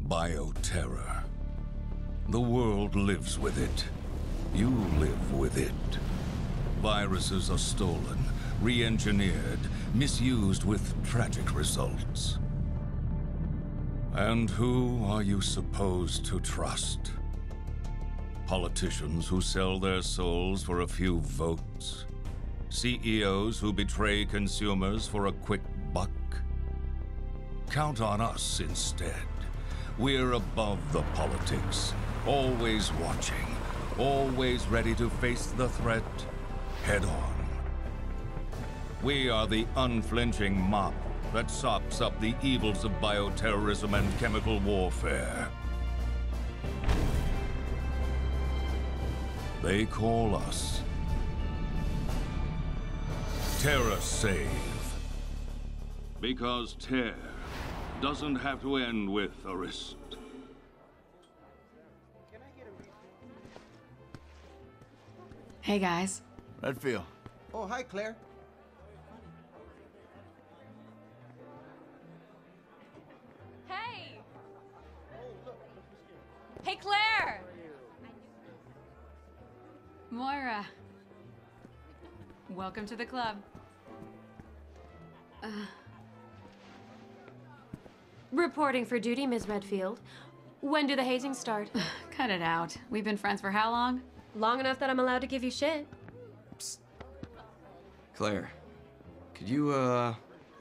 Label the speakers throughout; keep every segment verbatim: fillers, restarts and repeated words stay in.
Speaker 1: Bioterror. The world lives with it. You live with it. Viruses are stolen, re-engineered, misused with tragic results. And who are you supposed to trust? Politicians who sell their souls for a few votes? C E Os who betray consumers for a quick buck? Count on us instead. We're above the politics, always watching, always ready to face the threat head on. We are the unflinching mop that sops up the evils of bioterrorism and chemical warfare. They call us TerraSave. Because tear doesn't have to end with a wrist.
Speaker 2: Hey guys.
Speaker 3: Redfield.
Speaker 4: Oh, hi, Claire.
Speaker 5: Hey! Hey, Claire!
Speaker 2: Moira. Welcome to the club. Uh,
Speaker 5: Reporting for duty, Miz Redfield. When do the hazings start?
Speaker 2: cut it out. We've been friends for how long?
Speaker 5: Long enough that I'm allowed to give you shit.
Speaker 3: Psst. Claire, could you, uh...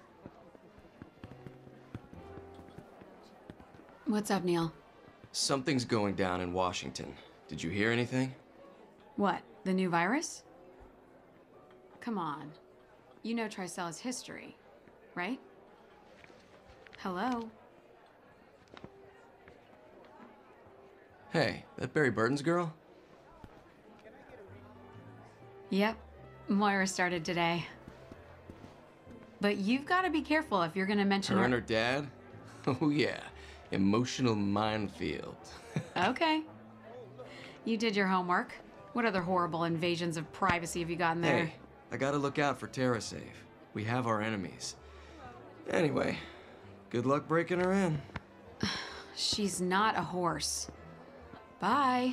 Speaker 2: What's up, Neil?
Speaker 3: Something's going down in Washington. Did you hear anything?
Speaker 2: What, the new virus? Come on. You know Tricella's history, right? Hello?
Speaker 3: Hey, that Barry Burton's girl?
Speaker 2: Yep. Moira started today. But you've got to be careful if you're going to mention
Speaker 3: Her
Speaker 2: her...
Speaker 3: and her dad? Oh yeah, emotional minefield.
Speaker 2: Okay. You did your homework. What other horrible invasions of privacy have you gotten there?
Speaker 3: Hey, I gotta look out for TerraSave. We have our enemies. Anyway, good luck breaking her in.
Speaker 2: She's not a horse. Bye.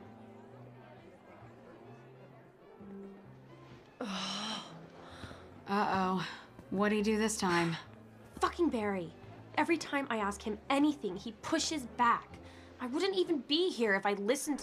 Speaker 2: Uh-oh. What'd he do this time?
Speaker 5: Fucking Barry. Every time I ask him anything, he pushes back. I wouldn't even be here if I listened.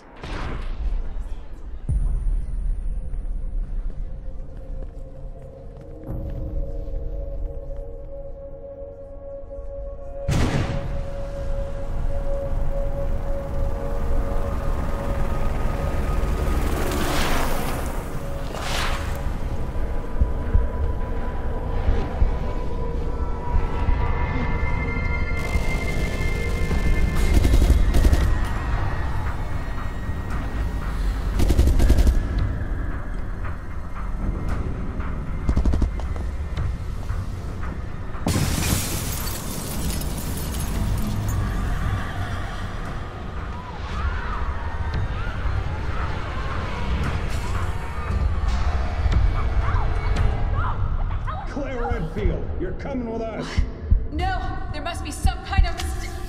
Speaker 6: You're coming with us.
Speaker 2: No! There must be some kind of...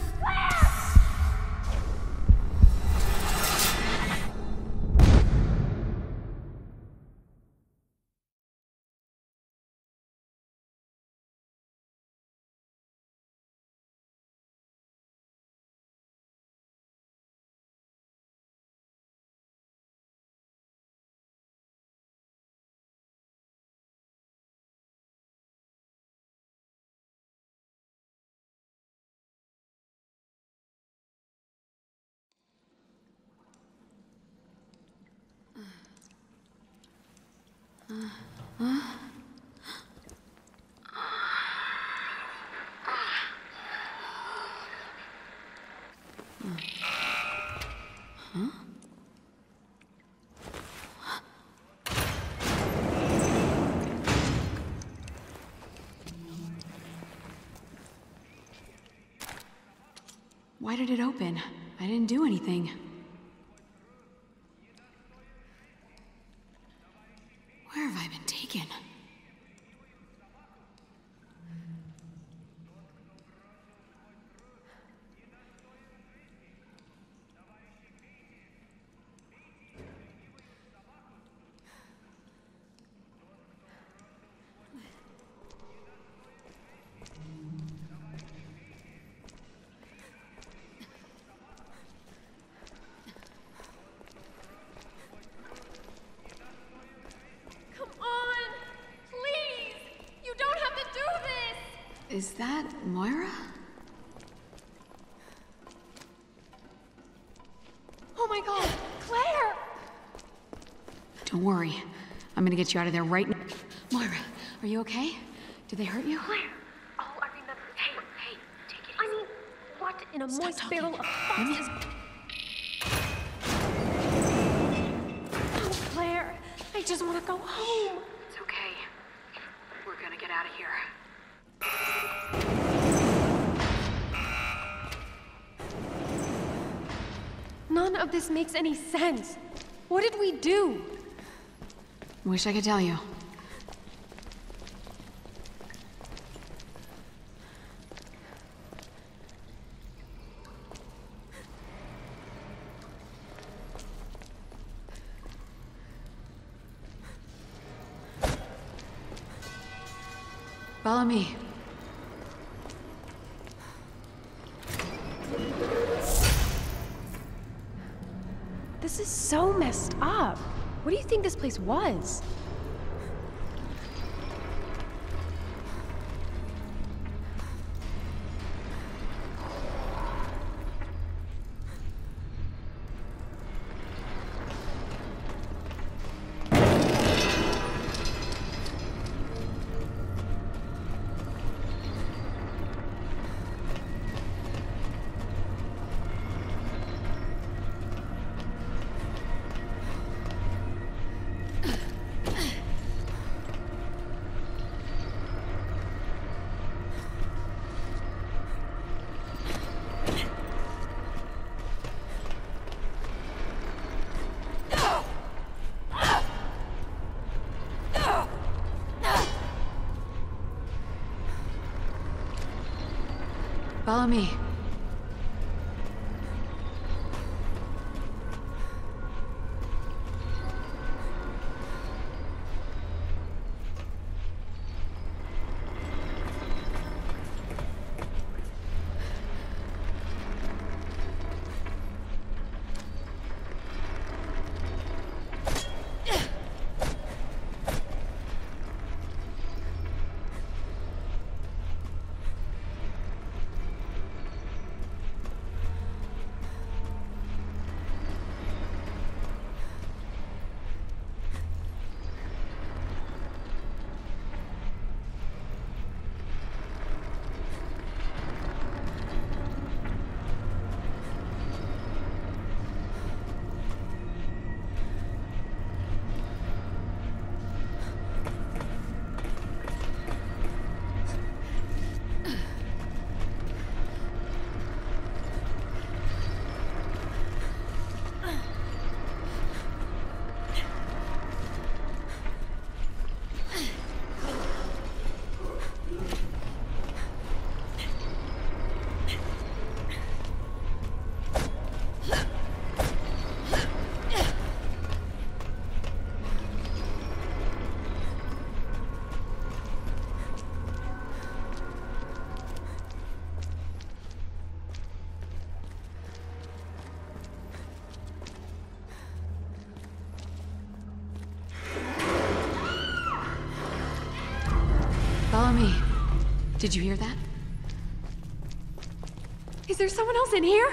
Speaker 2: Huh? Why did it open? I didn't do anything. Where have I been taken? Is that Moira?
Speaker 5: Oh my god, Claire!
Speaker 2: Don't worry. I'm gonna get you out of there right now. Moira, are you okay? Did they hurt you?
Speaker 5: Claire! Oh, I remember. Hey, hey, take it easy. I mean, what in a
Speaker 2: Stop
Speaker 5: moist
Speaker 2: talking.
Speaker 5: barrel of
Speaker 2: Let me-
Speaker 5: fox is... Oh, Claire, I just want to go home.
Speaker 2: It's okay. We're gonna get out of here.
Speaker 5: None of this makes any sense. What did we do?
Speaker 2: Wish I could tell you. Follow me.
Speaker 5: This is so messed up. What do you think this place was?
Speaker 2: Follow me. Follow me. Did you hear that?
Speaker 5: Is there someone else in here?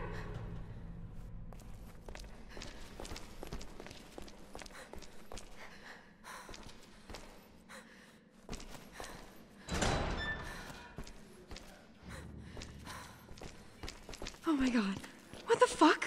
Speaker 5: Oh my god. What the fuck?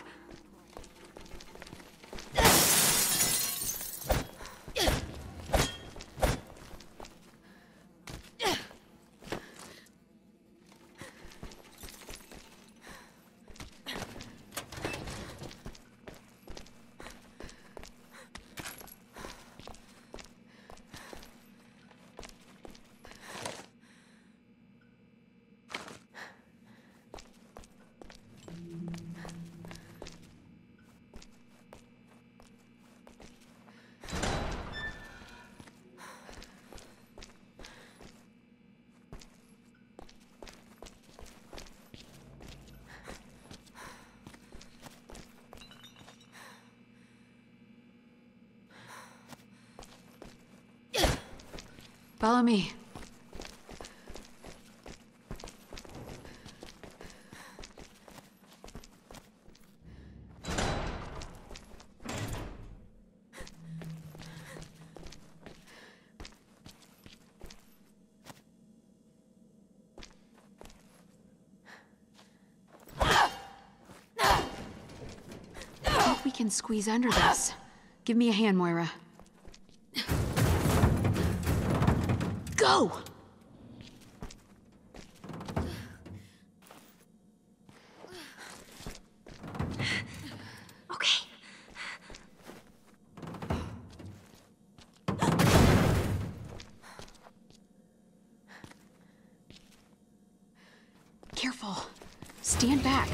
Speaker 2: Follow me. can squeeze under this. Give me a hand, Moira. Go!
Speaker 5: Okay.
Speaker 2: Careful. Stand back.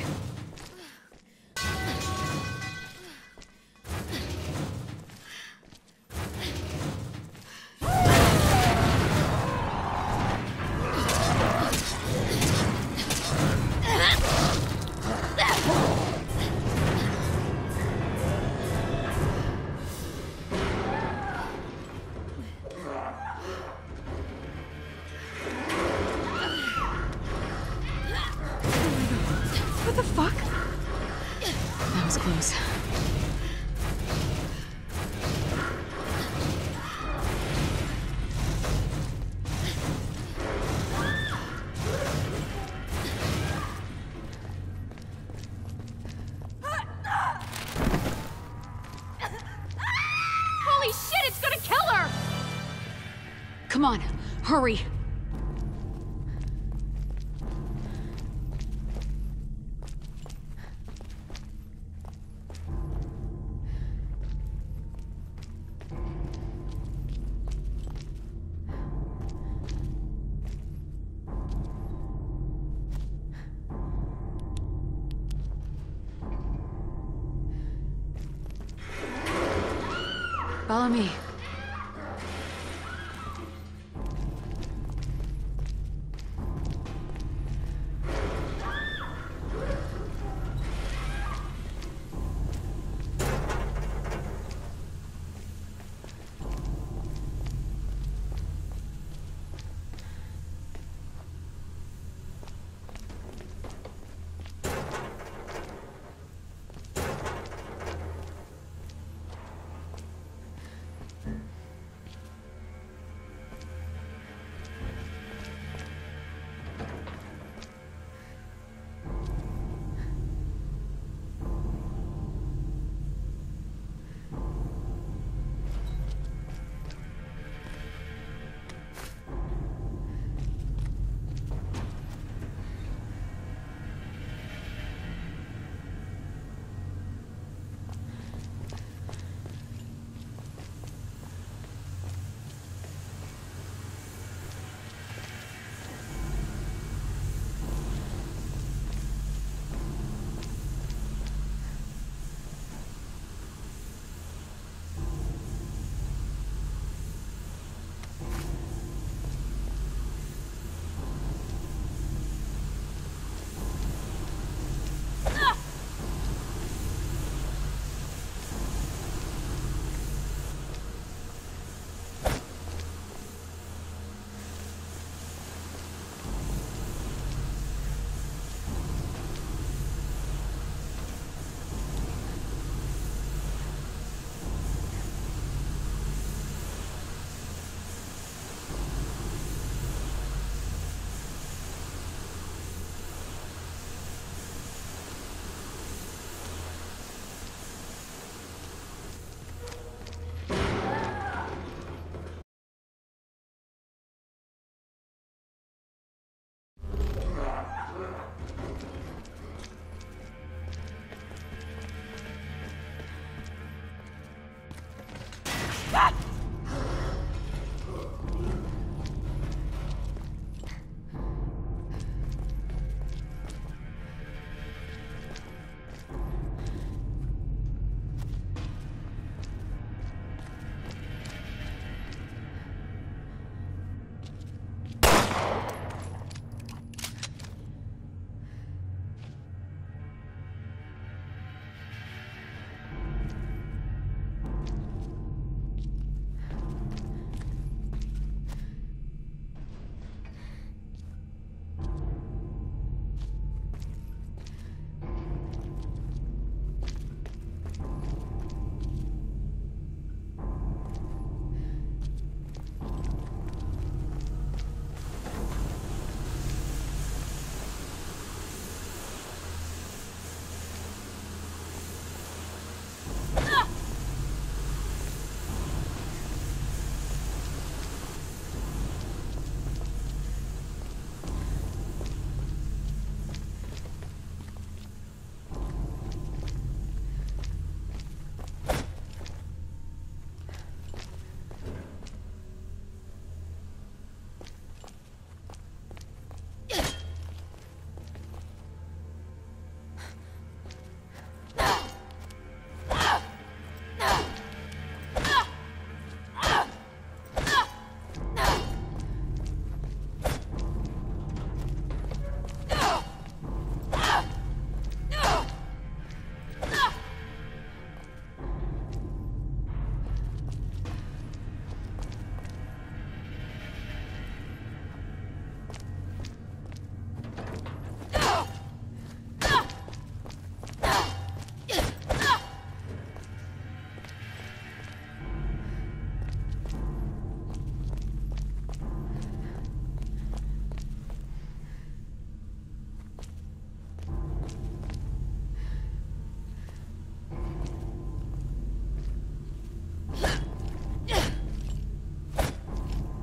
Speaker 2: What the fuck? That was close.
Speaker 5: Holy shit, it's gonna kill her!
Speaker 2: Come on, hurry. Follow me.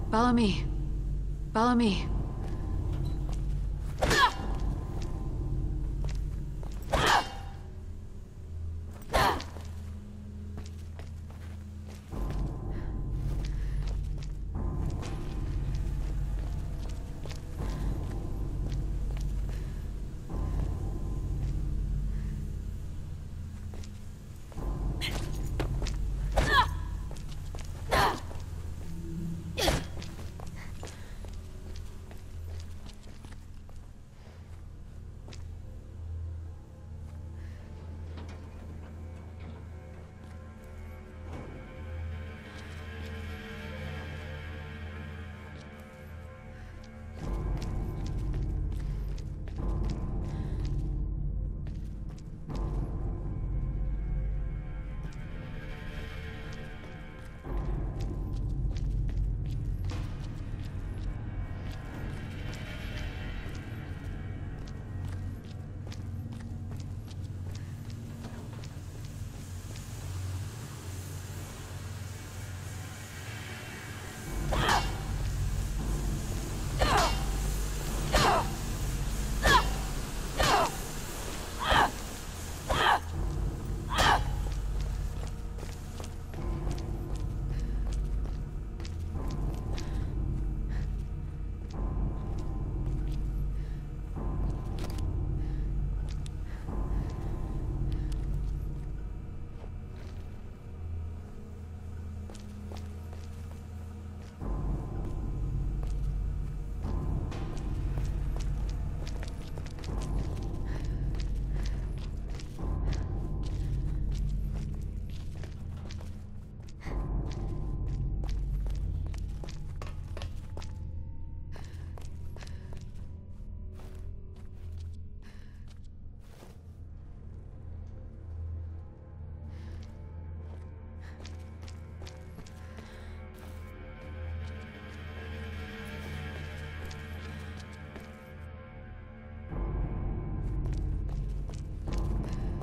Speaker 2: Follow me. Follow me.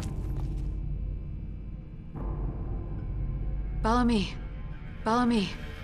Speaker 2: Follow me. Follow me.